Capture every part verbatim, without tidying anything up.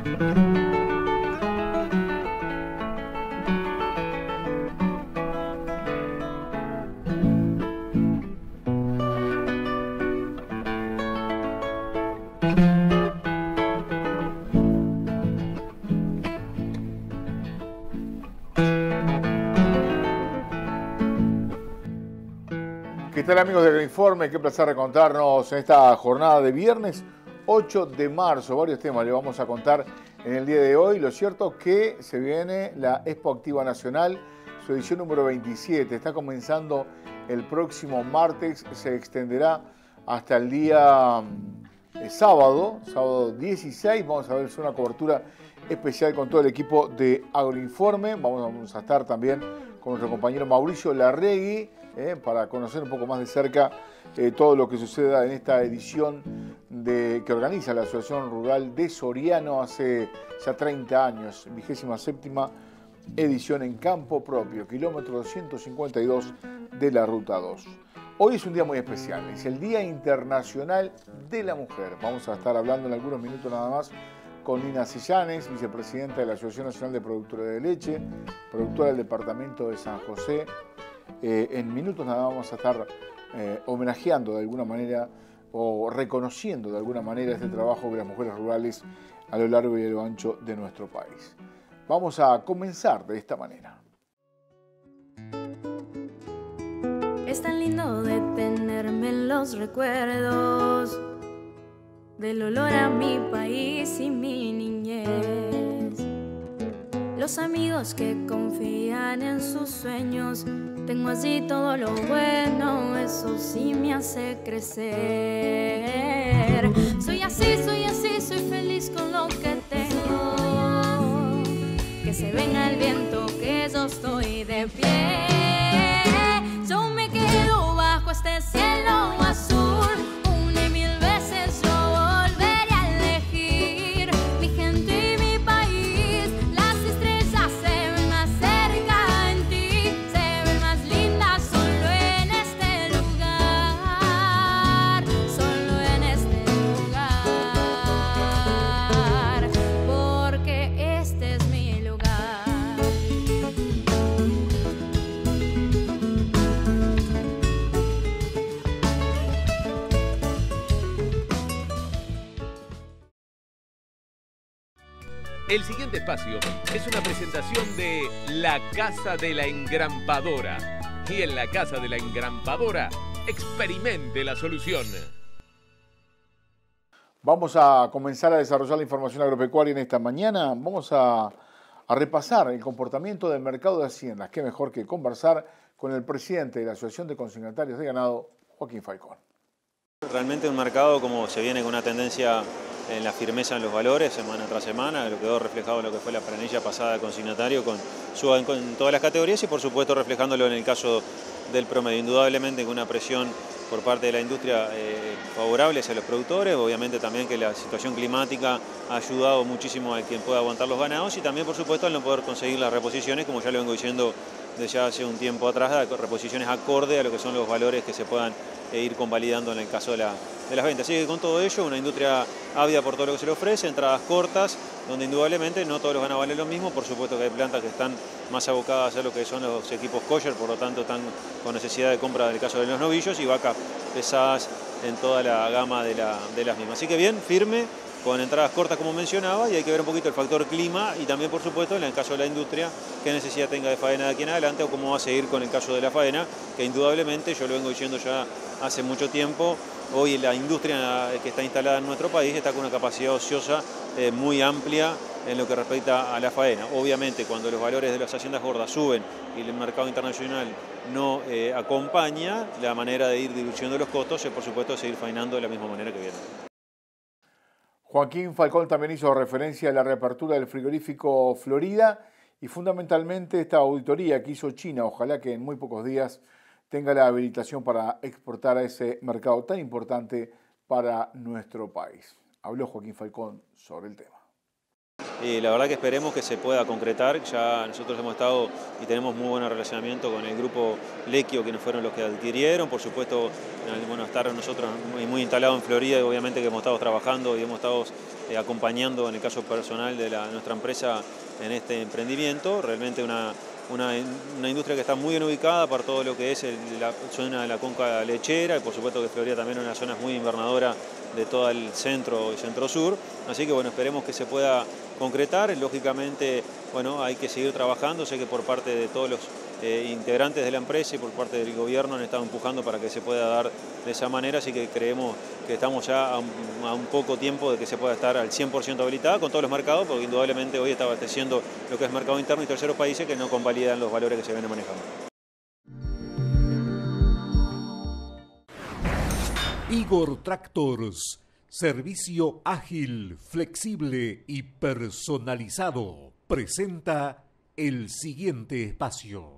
¿Qué tal, amigos de Agroinforme? Qué placer encontrarnos en esta jornada de viernes ocho de marzo. Varios temas le vamos a contar en el día de hoy. Lo cierto es que se viene la Expo Activa Nacional, su edición número veintisiete. Está comenzando el próximo martes, se extenderá hasta el día eh, sábado, sábado dieciséis. Vamos a ver una cobertura especial con todo el equipo de Agroinforme. Vamos, vamos a estar también con nuestro compañero Mauricio Larregui, Eh, para conocer un poco más de cerca eh, todo lo que suceda en esta edición de, que organiza la Asociación Rural de Soriano hace ya treinta años, vigésima séptima edición en campo propio, kilómetro doscientos cincuenta y dos de la Ruta dos. Hoy es un día muy especial, es el Día Internacional de la Mujer. Vamos a estar hablando en algunos minutos nada más con Nina Sillanes, vicepresidenta de la Asociación Nacional de Productores de Leche, productora del departamento de San José. Eh, en minutos nada vamos a estar eh, homenajeando de alguna manera o reconociendo de alguna manera este trabajo de las mujeres rurales a lo largo y a lo ancho de nuestro país. Vamos a comenzar de esta manera. Es tan lindo detenerme en los recuerdos del olor a mi país y mi niñez. Los amigos que confían en sus sueños. Tengo así todo lo bueno, eso sí me hace crecer. Soy así, soy así, soy feliz con lo que tengo. Que se venga el viento, que yo estoy de pie. Yo me quedo bajo este cielo azul. Una y mil veces yo volveré a elegir mi gente y mi país. Las estrellas se ven más cerca en ti. El siguiente espacio es una presentación de La Casa de la Engrampadora. Y en La Casa de la Engrampadora, experimente la solución. Vamos a comenzar a desarrollar la información agropecuaria en esta mañana. Vamos a, a repasar el comportamiento del mercado de haciendas. Qué mejor que conversar con el presidente de la Asociación de Consignatarios de Ganado, Joaquín Falcón. Realmente un mercado como se viene con una tendencia en la firmeza en los valores semana tras semana, lo quedó reflejado en lo que fue la planilla pasada de consignatario con suba en, en todas las categorías y por supuesto reflejándolo en el caso del promedio, indudablemente con una presión por parte de la industria eh, favorable hacia los productores, obviamente también que la situación climática ha ayudado muchísimo a quien pueda aguantar los ganados y también por supuesto al no poder conseguir las reposiciones, como ya lo vengo diciendo desde hace un tiempo atrás, reposiciones acorde a lo que son los valores que se puedan eh, ir convalidando en el caso de, la, de las ventas. Así que con todo ello, una industria ávida por todo lo que se le ofrece, entradas cortas, donde indudablemente no todos los ganados valen lo mismo, por supuesto que hay plantas que están más abocadas a lo que son los equipos kosher, por lo tanto están con necesidad de compra en el caso de los novillos y vacas pesadas en toda la gama de, la, de las mismas. Así que bien, firme, con entradas cortas como mencionaba, y hay que ver un poquito el factor clima y también por supuesto en el caso de la industria qué necesidad tenga de faena de aquí en adelante o cómo va a seguir con el caso de la faena, que indudablemente, yo lo vengo diciendo ya hace mucho tiempo, hoy la industria que está instalada en nuestro país está con una capacidad ociosa eh, muy amplia en lo que respecta a la faena. Obviamente cuando los valores de las haciendas gordas suben y el mercado internacional no eh, acompaña, la manera de ir diluyendo los costos es por supuesto seguir faenando de la misma manera que viene. Joaquín Falcón también hizo referencia a la reapertura del frigorífico Florida y fundamentalmente esta auditoría que hizo China. Ojalá que en muy pocos días tenga la habilitación para exportar a ese mercado tan importante para nuestro país. Habló Joaquín Falcón sobre el tema. y la verdad que esperemos que se pueda concretar. Ya nosotros hemos estado y tenemos muy buen relacionamiento con el grupo Lequio, que fueron los que adquirieron. Por supuesto, bueno, estar nosotros muy, muy instalados en Florida, y obviamente que hemos estado trabajando y hemos estado eh, acompañando en el caso personal de la, nuestra empresa en este emprendimiento. Realmente una, una, una industria que está muy bien ubicada para todo lo que es el, la zona de la cuenca lechera, y por supuesto que Florida también es una zona muy invernadora de todo el centro y centro-sur. Así que bueno, esperemos que se pueda concretar. Lógicamente, bueno, hay que seguir trabajando. Sé que por parte de todos los eh, integrantes de la empresa y por parte del gobierno han estado empujando para que se pueda dar de esa manera, así que creemos que estamos ya a un, a un poco tiempo de que se pueda estar al cien por ciento habilitada con todos los mercados, porque indudablemente hoy está abasteciendo lo que es mercado interno y terceros países que no convalidan los valores que se vienen manejando. Igor Tractors, servicio ágil, flexible y personalizado, presenta el siguiente espacio.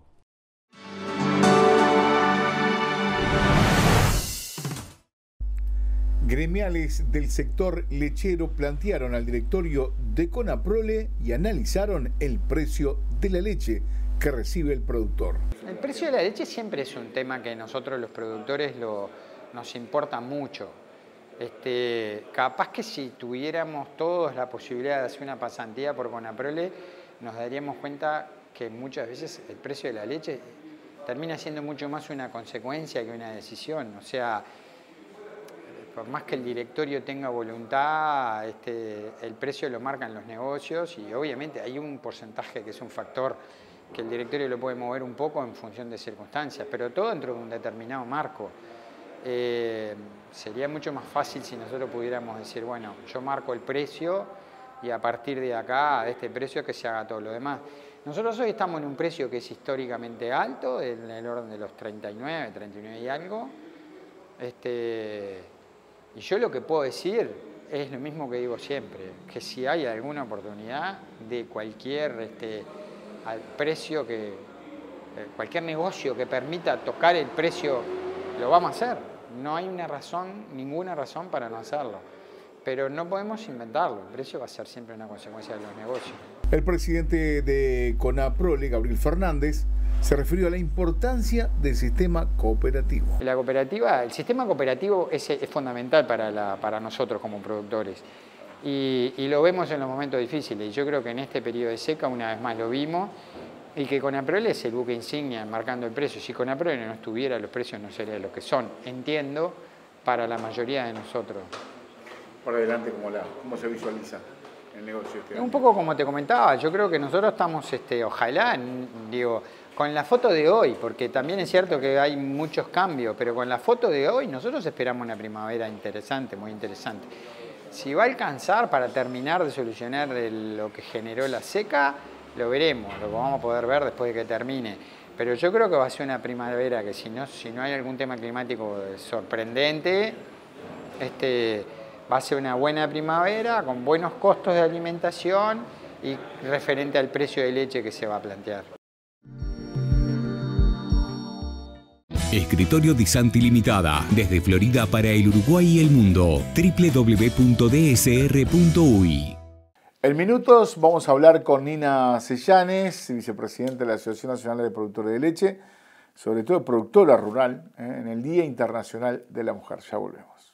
Gremiales del sector lechero plantearon al directorio de Conaprole y analizaron el precio de la leche que recibe el productor. El precio de la leche siempre es un tema que nosotros los productores lo, nos importa mucho. Este, capaz que si tuviéramos todos la posibilidad de hacer una pasantía por Conaprole, nos daríamos cuenta que muchas veces el precio de la leche termina siendo mucho más una consecuencia que una decisión. O sea, por más que el directorio tenga voluntad, este, el precio lo marcan los negocios, y obviamente hay un porcentaje que es un factor que el directorio lo puede mover un poco en función de circunstancias, pero todo dentro de un determinado marco. Eh, sería mucho más fácil si nosotros pudiéramos decir, bueno, yo marco el precio y a partir de acá, de este precio, que se haga todo lo demás. Nosotros hoy estamos en un precio que es históricamente alto, en el orden de los treinta y nueve, treinta y nueve y algo. Este, y yo lo que puedo decir es lo mismo que digo siempre, que si hay alguna oportunidad de cualquier este, al precio que, cualquier negocio que permita tocar el precio, lo vamos a hacer. No hay una razón, ninguna razón para no hacerlo. Pero no podemos inventarlo. El precio va a ser siempre una consecuencia de los negocios. El presidente de Conaprole, Gabriel Fernández, se refirió a la importancia del sistema cooperativo. La cooperativa, el sistema cooperativo es, es fundamental para, la, para nosotros como productores. Y, y lo vemos en los momentos difíciles. Y yo creo que en este periodo de seca, una vez más lo vimos, y que Conaprole es el buque insignia marcando el precio. Si Conaprole no estuviera, los precios no serían lo que son, entiendo, para la mayoría de nosotros. Por adelante, ¿cómo, la, cómo se visualiza el negocio este año? Un poco como te comentaba, yo creo que nosotros estamos, este, ojalá, digo, con la foto de hoy, porque también es cierto que hay muchos cambios, pero con la foto de hoy nosotros esperamos una primavera interesante, muy interesante. Si va a alcanzar para terminar de solucionar el, lo que generó la seca, lo veremos, lo vamos a poder ver después de que termine. Pero yo creo que va a ser una primavera que si no, si no hay algún tema climático sorprendente, este, va a ser una buena primavera con buenos costos de alimentación y referente al precio de leche que se va a plantear. Escritorio Disanti Limitada, desde Florida para el Uruguay y el mundo. doble u doble u doble u punto d s r punto u y. En minutos vamos a hablar con Nina Sellanes, vicepresidenta de la Asociación Nacional de Productores de Leche, sobre todo productora rural, ¿eh? en el Día Internacional de la Mujer. Ya volvemos.